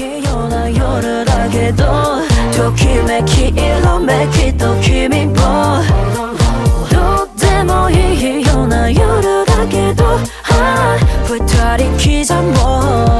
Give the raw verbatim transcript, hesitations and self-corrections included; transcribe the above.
いいような夜だけど、ときめき色めきと君もどうでもいいような夜だけど、二人刻もう